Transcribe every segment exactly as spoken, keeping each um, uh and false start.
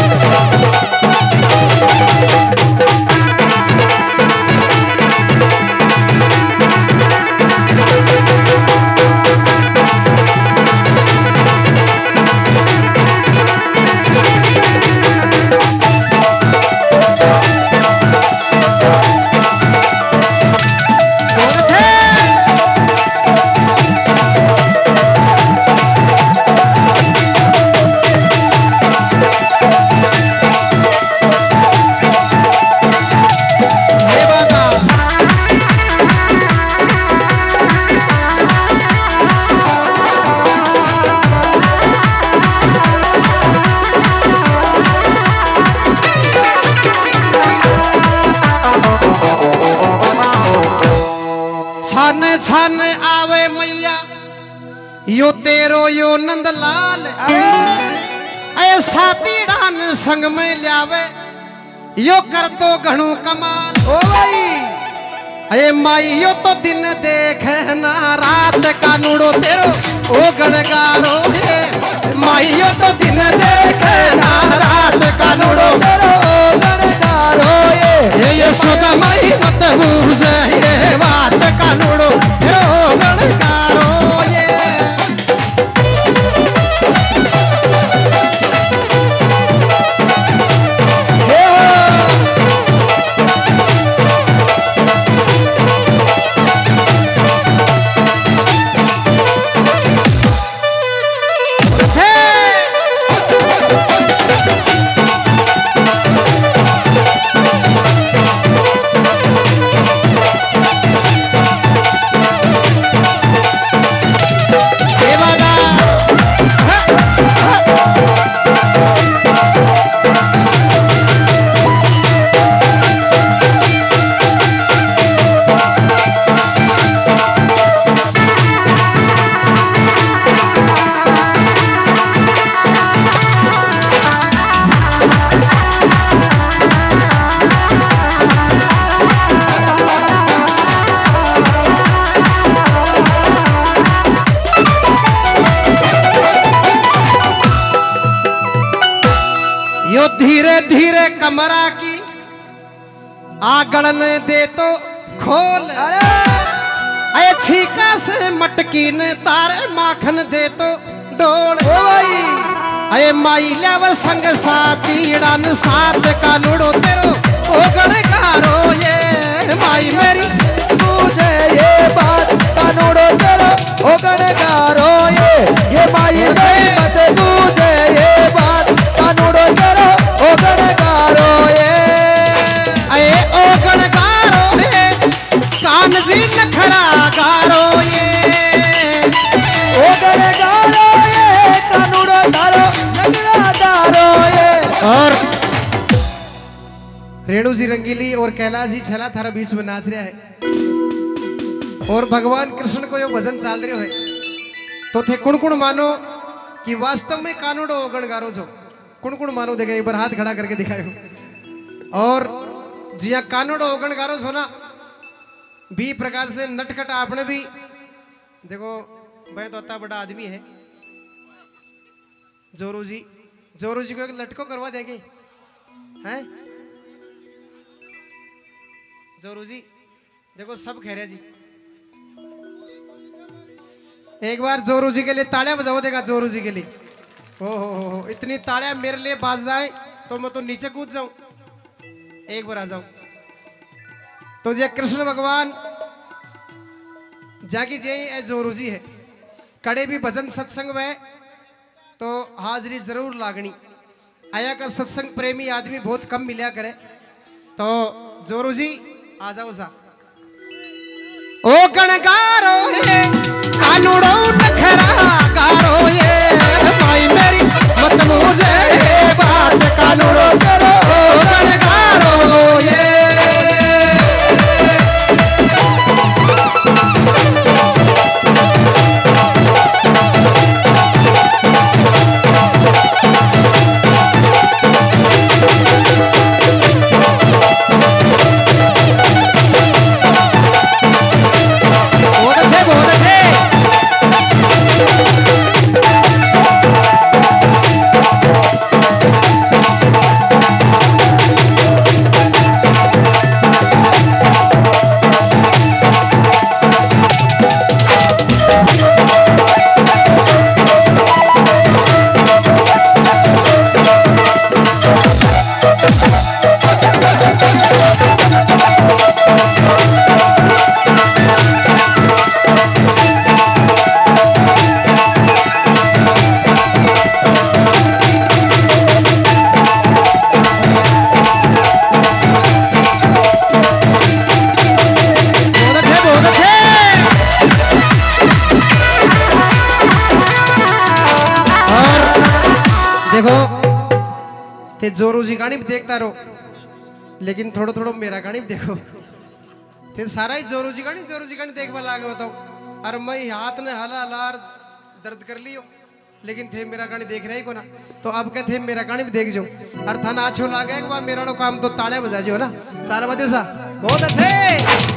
छन आवे मैया यो तेरो यो नंदलाल अये साथी डान संग में ल्यावे यो कर तो घणो कमाल ओ भाई अये माई यो तो दिन देखे ना रात कानूड़ो तेरो ओ गणगारो है माई यो तो दिन देखे ना रात कानूड़ो तेरो ओ गणगारो ये ये सोदा माई मत बूझे ये बात कानूड़ो तेरो गणगारो ये धीरे धीरे कमरा की आगड़न दे तो खोल अरे छीका से मटकी ने तारे माखन दे तो डोल अये माई लेव संग साथी डान साथ कानूड़ो तेरो ओ गणगारो ये माई मेरी तुझे ये बात कानूड़ो तेरो ओ गणगारो ये ये माई मेरी मत तुझे ये बात कानूड़ो तेरो ओ गणगारो ये अये ओ गणगारो ये कान जी नखरा गारो ये ओ गणगारो ये कानूड़ो तारो नखरा दारो ये। और रेणु जी रंगीली और कैलाश जी छला थारा बीच में नाच रहा है और भगवान कृष्ण को यो भजन चाल रहे है तो थे कुण कुण मानो कि वास्तव में कानूड़ो गणगारो छो कुण कुण मानो देगा एक बार हाथ खड़ा करके दिखाओ। और जिया कानूड़ो गणगारो छो ना भी प्रकार से नटखट आपने भी देखो भाई तो इतना बड़ा आदमी है जोरू जी जोरू जी को एक लटको करवा देंगे हैं जोरू जी देखो सब खैर है जी एक बार जोरू जी के लिए तालियां बजाओ देगा जोरू जी के लिए हो हो हो इतनी तालियां मेरे लिए बाज जाए तो मैं तो नीचे कूद जाऊं एक बार आ जाऊं तो जे कृष्ण भगवान जागी जय जोरू जी है कड़े भी भजन सत्संग में तो हाजरी जरूर लागनी आया का सत्संग प्रेमी आदमी बहुत कम मिला करे तो जोरू जी आ जाओ सा ओ गणगारो है कानूड़ो नखरा गारो ये माई मेरी मत मुझे बात कानूड़ो करो गणगारो ये थे जोरू जी गानी भी देखता रहो, लेकिन थोड़ा थोड़ा मेरा गानी भी देखो। फिर सारा ही जोरू जी गानी जोरू जी गानी देख बा लागे बताओ। अरे मैं हाथ ने हला हला दर्द कर लियो, लेकिन थे मेरा गानी देख रहे ही को ना। तो अब क्या थे मेरा गानी भी देख जो। और था ना अच्छो लागे एक बार मेरा लो काम तो ताड़े बजा जो ना। सारा बदियो सा बहुत अच्छे।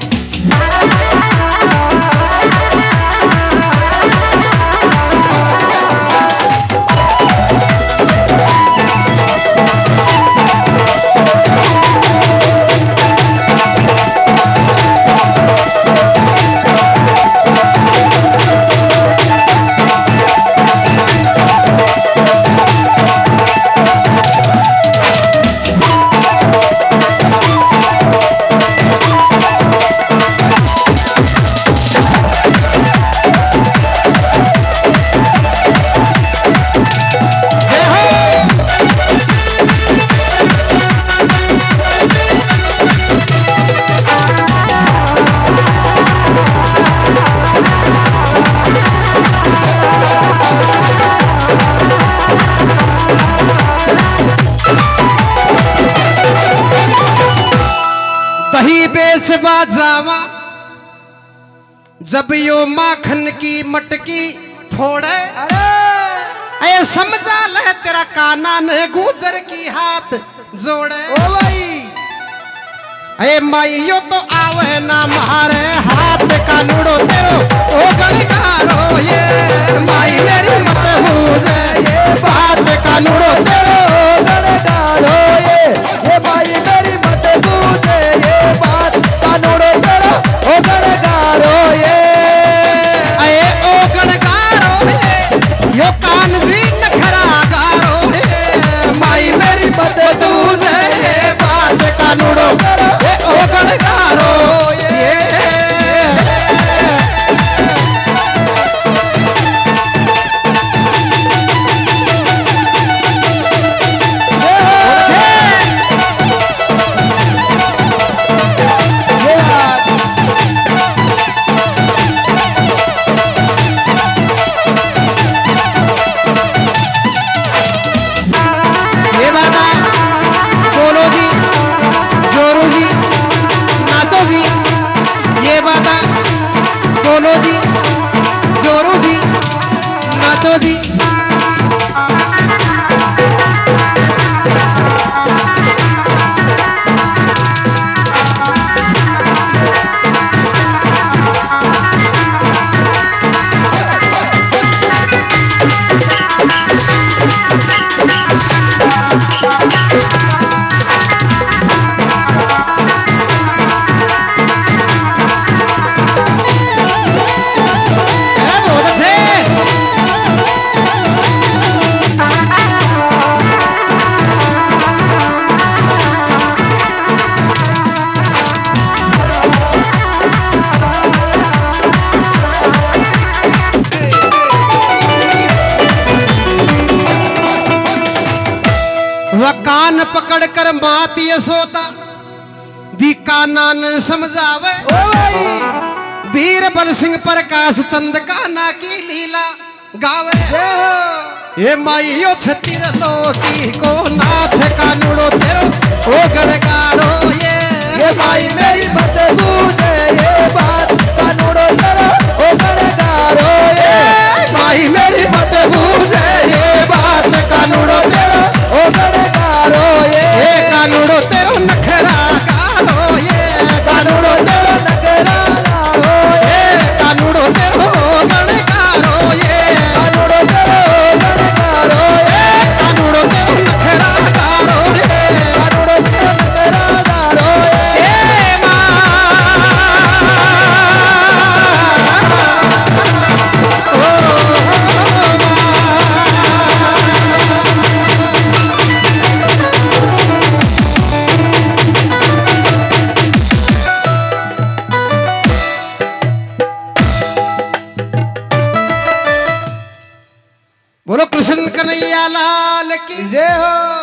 जावा जब यो माखन की मटकी फोड़े, अरे समझा ले तेरा काना ने गुजर की हाथ जोड़े। ओ भाई अरे माइयो तो आवे ना मारे हाथ का लूड़ो तेरो ओ गणकारो। ये माई मेरी मत बूझे ये बात का लूड़ो तेरो ओ गणकारो। ये ये माई मेरी मत बूझे ये बात का लूड़ो तेरो ओ गणकारो। ये अये ओ गणकारो यो कान जी नखरा गारो। ये माई मेरी मत बूझे ये बात का लूड़ो ये ओ गणकारो। ये बोलो जी जोरू जी नाचो जी। वह कान पकड़ कर मात यशोदा भी काना न समझावे। वीर बल सिंह प्रकाश चंद काना की लीला गावे। ये माइयो छतिर तो की को नाथ का लूड़ो तेरो ओ गणकारो। ये ये माई मेरी मत बूझे ये बात का लूड़ो तेरो ओ गणकारो। ये माई मेरी मत बूझे ये बात का लूड़ो तेरो ओ गणकारो। ये कानूड़ो तेरो नखरा गारो। ये कानूड़ो तेरो नखरा गारो। ये कानूड़ो तेरो गणकारो। ये कानूड़ो तेरो गणकारो। ये कानूड़ो तेरो नखरा गारो। ये कानूड़ो तेरो नखरा गारो। ये मां बोलो कृष्ण कन्हैया लाल की जय हो।